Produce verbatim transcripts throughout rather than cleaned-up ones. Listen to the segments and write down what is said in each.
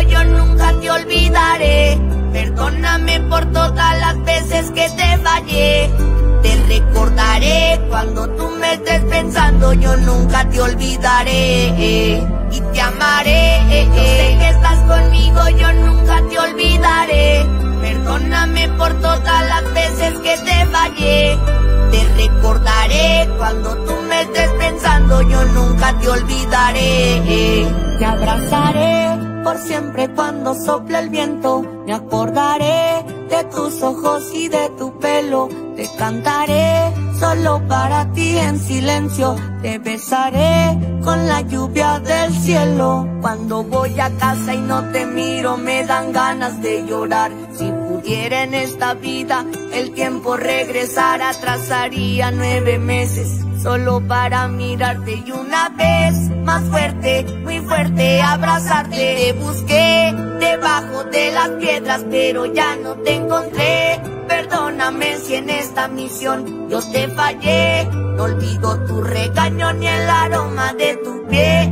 yo nunca te olvidaré. Perdóname por todas las veces que te fallé. Te recordaré cuando tú me estés pensando, yo nunca te olvidaré. Y te amaré, yo sé que estás conmigo, yo nunca te olvidaré. Perdóname por todas las veces que te fallé. Te recordaré cuando tú me estés pensando, yo nunca te olvidaré. Te abrazaré por siempre cuando sople el viento. Me acordaré de tus ojos y de tu pelo. Te cantaré solo para ti en silencio. Te besaré con la lluvia del cielo. Cuando voy a casa y no te miro, me dan ganas de llorar. Si pudiera en esta vida el tiempo regresar, atrasaría nueve meses solo para mirarte y una vez más fuerte, muy fuerte, abrazarte. Te busqué debajo de las piedras, pero ya no te encontré. Perdóname si en esta misión yo te fallé. No olvido tu regaño ni el aroma de tu piel,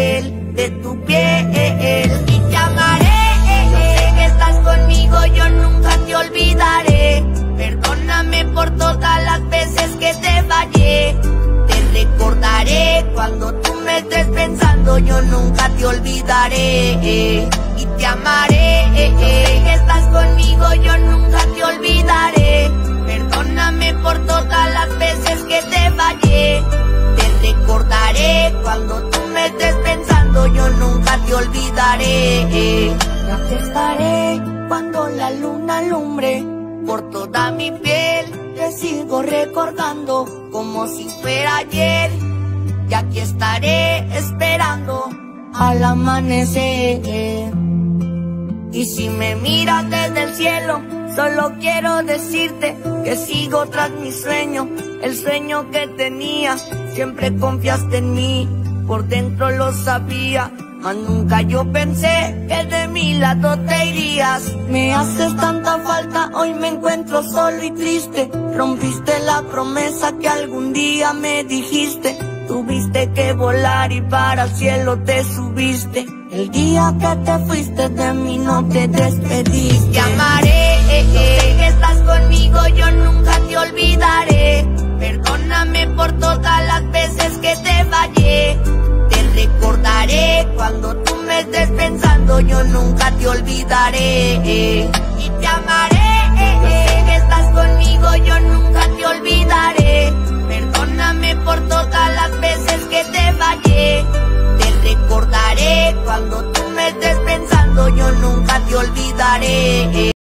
de tu piel. Y te amaré, yo sé que estás conmigo, yo nunca te olvidaré. Perdóname por todas las veces que te fallé. Te recordaré cuando tú me estés pensando, yo nunca te olvidaré. Y te amaré, yo sé que estás conmigo, yo nunca te olvidaré. Perdóname por todas las veces que te fallé. Te recordaré cuando tú me estés pensando, yo nunca te olvidaré. Aquí estaré cuando la luna alumbre por toda mi piel. Te sigo recordando como si fuera ayer. Y aquí estaré esperando al amanecer. Y si me miras desde el cielo, solo quiero decirte que sigo tras mi sueño. El sueño que tenía, siempre confiaste en mí. Por dentro lo sabía, mas nunca yo pensé que de mi lado te irías. Me haces tanta falta, hoy me encuentro solo y triste. Rompiste la promesa que algún día me dijiste. Tuviste que volar y para el cielo te subiste. El día que te fuiste de mí no te despediste. Te amaré, yo sé que estás conmigo, yo nunca te olvidaré. Perdóname por todas las veces que te fallé. Te recordaré cuando tú me estés pensando, yo nunca te olvidaré. Y te amaré, yo sé que estás conmigo, yo nunca te olvidaré. Perdóname por todas las veces que te fallé. Te recordaré cuando tú me estés pensando, yo nunca te olvidaré.